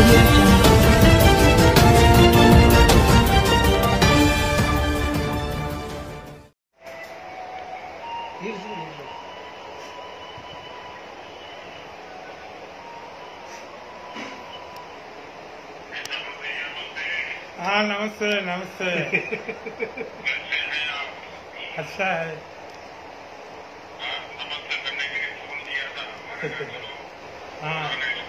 Audio Jungle. हाँ नमस्ते नमस्ते। अच्छा है। हाँ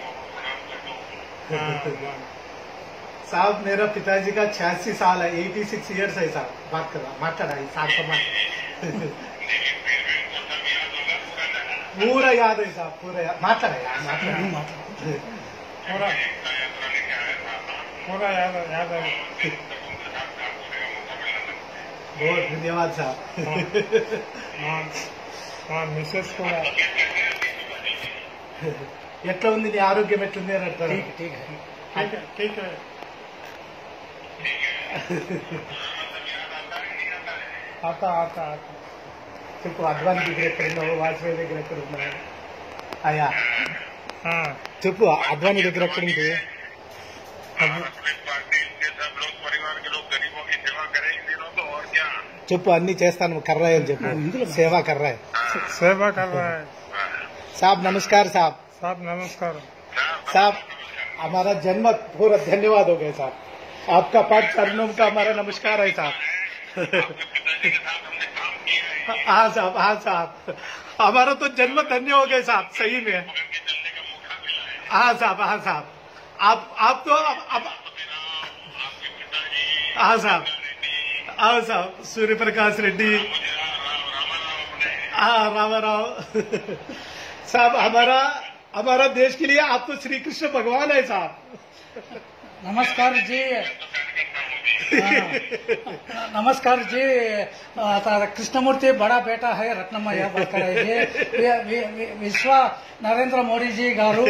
साहब मेरा पिताजी का 86 साल है, 86 ईयर्स है साहब। बात कर रहा माట్లాడాలి साहब का बात पूरा याद है साहब, पूरा याद माట్లాడాలి पूरा पूरा याद है। बहुत धन्यवाद साहब। हाँ मिसेस కూడా ఎట్లా ఉంది నీ ఆరోగ్యం ఎట్లుంది అని అంటారు. ठीक है। आता आता आता చెప్పు అడ్వాన్స్ దగ్గర ఎక్కడ ఉన్నావు, వాజ్పేయి దగ్గర ఎక్కడ ఉన్నావు అయ్యా हाँ చెప్పు అడ్వాణి దగ్గర ఎక్కడ ఉంది. చెప్పు అన్ని చేస్తాను కర్రాయ్ అని చెప్పు, సేవా కర్రాయ్. सेवा कर रहा है। साहब नमस्कार साहब। साहब नमस्कार। साहब हमारा जन्म पूरा धन्यवाद हो गए साहब, आपका पाठ चरणों का हमारा नमस्कार है साहब। हाँ साहब, हाँ साहब, हमारा तो जन्म धन्य हो गए साहब, सही में। हाँ साहब, हाँ साहब, आप तो अब हाँ साहब, हाँ साहब, सूर्य प्रकाश रेड्डी, हाँ रामाराव साहब। हमारा देश के लिए आप तो श्री कृष्ण भगवान है साहब। नमस्कार जी। नमस्कार जी। कृष्णमूर्ति बड़ा बेटा है रत्नमయ్య बरकर विश्व नरेंद्र मोदी जी गारू।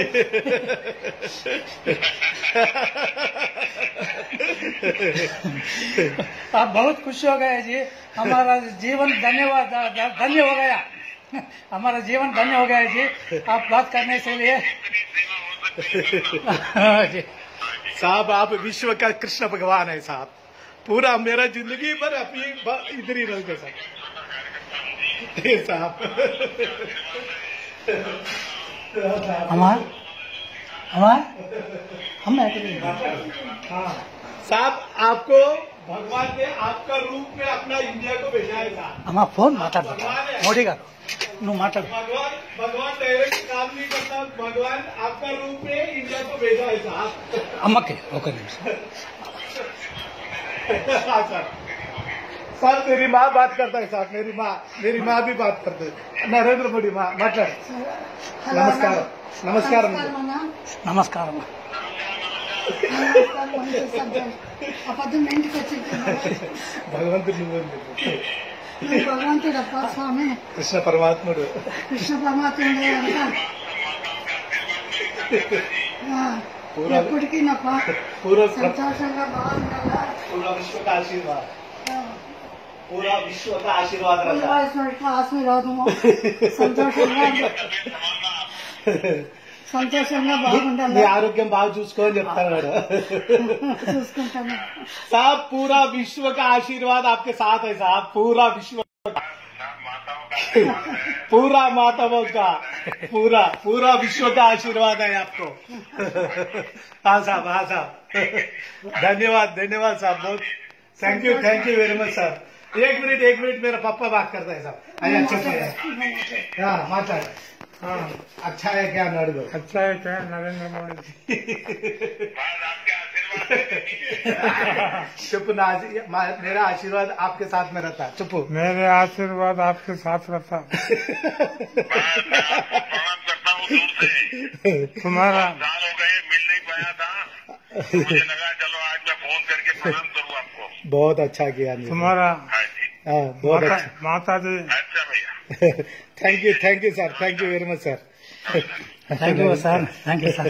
आप बहुत खुश हो गए जी, हमारा जीवन धन्य हो गया, हमारा जीवन धन्य हो गया जी आप बात करने से लिए। जी साहब आप विश्व का कृष्ण भगवान है साहब, पूरा मेरा जिंदगी भर अपनी इधर ही रहोगे साहब। हाँ साहब, आपको भगवान ने आपका रूप में अपना इंडिया को भेजा है साहब। हमारा फोन माताड़ मोदी गारू నువ్వు మాట్లాడు. भगवान डायरेक्ट काम नहीं करता, भगवान आपका रूप में इंडिया को भेजा है साहब। అమ్మకి ఒక నిమిషం. हाँ सर, सर मेरी माँ बात करता है साहब, मेरी माँ भी बात करते है, नरेंद्र मोदी माँ माట్లాడు. नमस्कार नमस्कार నమస్కారం. అబద్ధం ఇంటికి వచ్చింది భగవంతుడు భగవంతుడప్ప స్వామి, కృష్ణ పరమాత్ముడు, కృష్ణ పరమాత్ముడే అంట. ఎప్పటికీ నాకు సంతోషంగా బాగుండాలా. पूरा विश्व का आशीर्वाद, पूरा विश्व का आशीर्वाद रहता है। ఆశీర్వాదము సంతోషంగా బాగుండాలి. మీ ఆరోగ్యం బాగా చూసుకోని చెప్తాను చూసుకుంటాను साहब। पूरा विश्व का आशीर्वाद आपके साथ है साहब, पूरा विश्व, पूरा माताओं का पूरा विश्व का आशीर्वाद है आपको। हाँ साहब, हाँ साहब, धन्यवाद साहब, बहुत थैंक यू वेरी मच साहब। एक मिनट मेरा पापा बात करता है साहब। अरे अच्छा है, हाँ माता हाँ अच्छा है क्या नड़ो, अच्छा है क्या नरेंद्र मोदी जी। चुप ना, मेरा आशीर्वाद आपके साथ में रहता, चुप। मेरे आशीर्वाद आपके साथ रहता। तुम्हारा साल हो गए, मिल नहीं पाया था, मुझे लगा चलो आज मैं फोन करके प्रणाम करूँ आपको। बहुत अच्छा किया तुम्हारा बहुत अच्छा माता जी। अच्छा भैया, thank you sir, thank you very much sir. Thank you sir, thank you sir.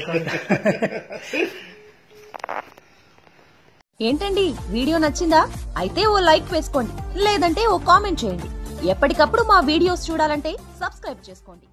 ఏంటండి వీడియో నచ్చిందా? అయితే ఓ లైక్ వేసుకోండి, లేదంటే ఓ కామెంట్ చేయండి. ఎప్పటికప్పుడు మా వీడియోస్ చూడాలంటే సబ్స్క్రైబ్ చేసుకోండి.